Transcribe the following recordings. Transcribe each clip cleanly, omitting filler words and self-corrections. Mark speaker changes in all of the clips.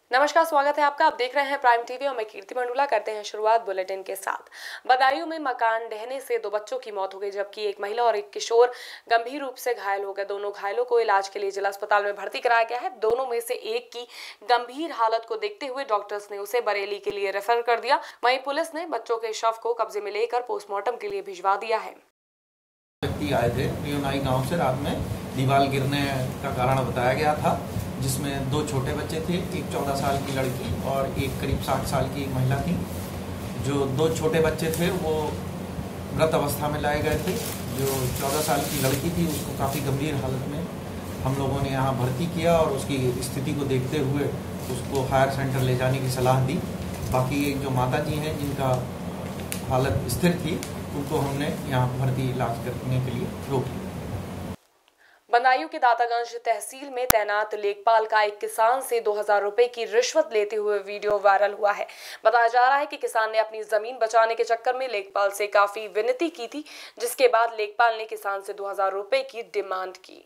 Speaker 1: नमस्कार, स्वागत है आपका। आप देख रहे हैं प्राइम टीवी और मैं कीर्ति मंडूला। करते हैं शुरुआत बुलेटिन के साथ। बदायूं में मकान ढहने से 2 बच्चों की मौत हो गई, जबकि एक महिला और एक किशोर गंभीर रूप से घायल हो गए। दोनों घायलों को इलाज के लिए जिला अस्पताल में भर्ती कराया गया है। दोनों में से एक की गंभीर हालत को देखते हुए डॉक्टर्स ने उसे बरेली के लिए रेफर कर दिया। वहीं पुलिस ने बच्चों के शव को कब्जे में लेकर पोस्टमार्टम के लिए भिजवा दिया है।
Speaker 2: व्यक्ति आए थे रियोनाई गांव से, रात में दीवार गिरने का कारण बताया गया था, जिसमें 2 छोटे बच्चे थे, एक 14 साल की लड़की और एक करीब 60 साल की महिला थी। जो 2 छोटे बच्चे थे वो मृत अवस्था में लाए गए थे। जो 14 साल की लड़की थी उसको काफ़ी गंभीर हालत में हम लोगों ने यहाँ भर्ती किया और उसकी स्थिति को देखते हुए उसको हायर सेंटर ले जाने की सलाह दी। बाकी एक जो माता जी हैं जिनका हालत स्थिर थी, उनको हमने यहाँ भर्ती इलाज करने के लिए रोक लिया।
Speaker 1: बदायूं के दातागंज तहसील में तैनात लेखपाल का एक किसान से 2000 रुपए की रिश्वत लेते हुए वीडियो वायरल हुआ है। बताया जा रहा है कि किसान ने अपनी जमीन बचाने के चक्कर में लेखपाल से काफी विनती की थी, जिसके बाद लेखपाल ने किसान से 2000 रुपए की डिमांड की।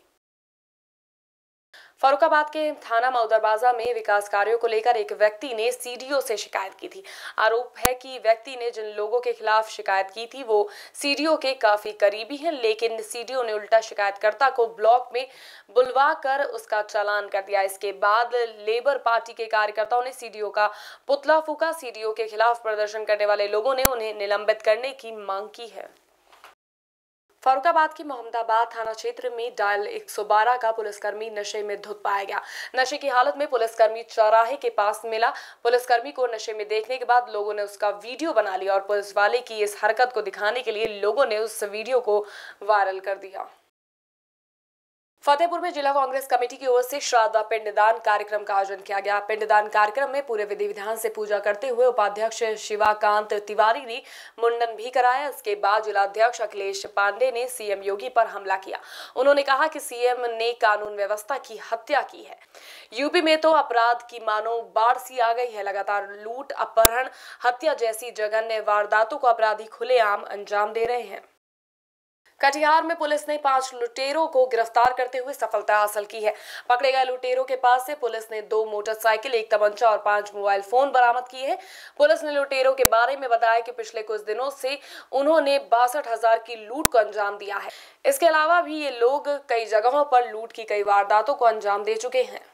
Speaker 1: फर्रुखाबाद के थाना मऊदरबाजा में विकास कार्यों को लेकर एक व्यक्ति ने सीडीओ से शिकायत की थी। आरोप है कि व्यक्ति ने जिन लोगों के खिलाफ शिकायत की थी वो सीडीओ के काफी करीबी हैं, लेकिन सीडीओ ने उल्टा शिकायतकर्ता को ब्लॉक में बुलवा कर उसका चालान कर दिया। इसके बाद लेबर पार्टी के कार्यकर्ताओं ने सीडीओ का पुतला फूका। सीडीओ के खिलाफ प्रदर्शन करने वाले लोगों ने उन्हें निलंबित करने की मांग की है। फर्रुखाबाद की मोहम्मदाबाद थाना क्षेत्र में डायल 112 का पुलिसकर्मी नशे में धुत पाया गया। नशे की हालत में पुलिसकर्मी चौराहे के पास मिला। पुलिसकर्मी को नशे में देखने के बाद लोगों ने उसका वीडियो बना लिया और पुलिस वाले की इस हरकत को दिखाने के लिए लोगों ने उस वीडियो को वायरल कर दिया। फतेहपुर में जिला कांग्रेस कमेटी की ओर से श्राद्ध व पिंडदान कार्यक्रम का आयोजन किया गया। पिंडदान कार्यक्रम में पूरे विधि विधान से पूजा करते हुए उपाध्यक्ष शिवाकांत तिवारी ने मुंडन भी कराया। इसके बाद जिलाध्यक्ष अखिलेश पांडे ने सीएम योगी पर हमला किया। उन्होंने कहा कि सीएम ने कानून व्यवस्था की हत्या की है। यूपी में तो अपराध की मानो बाढ़ सी आ गई है। लगातार लूट, अपहरण, हत्या जैसी जघन्य वारदातों को अपराधी खुलेआम अंजाम दे रहे हैं। कटिहार में पुलिस ने 5 लुटेरों को गिरफ्तार करते हुए सफलता हासिल की है। पकड़े गए लुटेरों के पास से पुलिस ने 2 मोटरसाइकिल, 1 तमंचा और 5 मोबाइल फोन बरामद किए हैं। पुलिस ने लुटेरों के बारे में बताया कि पिछले कुछ दिनों से उन्होंने 62,000 की लूट को अंजाम दिया है। इसके अलावा भी ये लोग कई जगहों पर लूट की कई वारदातों को अंजाम दे चुके हैं।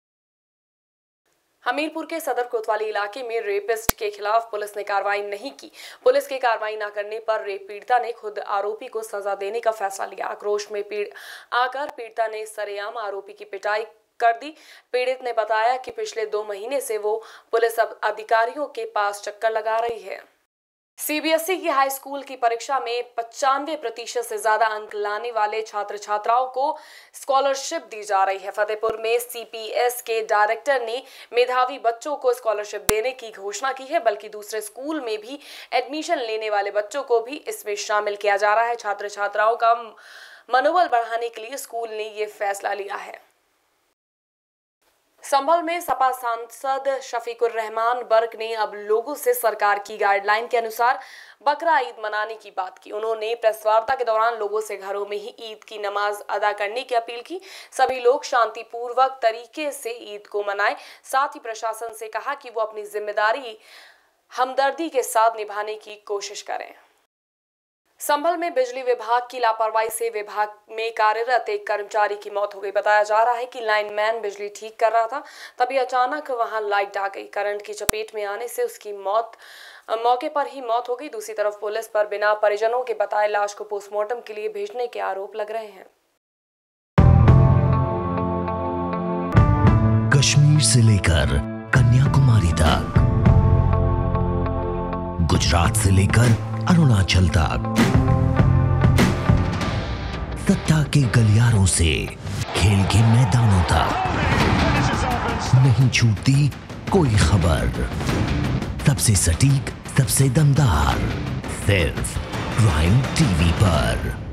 Speaker 1: हमीरपुर के सदर कोतवाली इलाके में रेपिस्ट के खिलाफ पुलिस ने कार्रवाई नहीं की। पुलिस की कार्रवाई न करने पर रेप पीड़िता ने खुद आरोपी को सजा देने का फैसला लिया। आक्रोश में आकर पीड़िता ने सरेआम आरोपी की पिटाई कर दी। पीड़ित ने बताया कि पिछले 2 महीने से वो पुलिस अधिकारियों के पास चक्कर लगा रही है। सीबीएसई की हाई स्कूल की परीक्षा में 95% से ज्यादा अंक लाने वाले छात्र छात्राओं को स्कॉलरशिप दी जा रही है। फतेहपुर में सीपीएस के डायरेक्टर ने मेधावी बच्चों को स्कॉलरशिप देने की घोषणा की है, बल्कि दूसरे स्कूल में भी एडमिशन लेने वाले बच्चों को भी इसमें शामिल किया जा रहा है। छात्र छात्राओं का मनोबल बढ़ाने के लिए स्कूल ने ये फैसला लिया है। संभल में सपा सांसद शफीकुर रहमान बर्क ने अब लोगों से सरकार की गाइडलाइन के अनुसार बकरा ईद मनाने की बात की। उन्होंने प्रेस वार्ता के दौरान लोगों से घरों में ही ईद की नमाज अदा करने की अपील की। सभी लोग शांतिपूर्वक तरीके से ईद को मनाएं। साथ ही प्रशासन से कहा कि वो अपनी जिम्मेदारी हमदर्दी के साथ निभाने की कोशिश करें। संभल में बिजली विभाग की लापरवाही से विभाग में कार्यरत एक कर्मचारी की मौत हो गई। बताया जा रहा है कि लाइनमैन बिजली ठीक कर रहा था, तभी अचानक वहां लाइट आ गई। करंट की चपेट में आने से उसकी मौके पर ही मौत हो गई। दूसरी तरफ पुलिस पर बिना परिजनों के बताए लाश को पोस्टमार्टम के लिए भेजने के आरोप लग रहे हैं।
Speaker 3: कश्मीर से लेकर कन्याकुमारी तक, गुजरात से लेकर अरुणाचल तक, सत्ता के गलियारों से खेल के मैदानों तक, नहीं छूटती कोई खबर। सबसे सटीक, सबसे दमदार, सिर्फ प्राइम टीवी पर।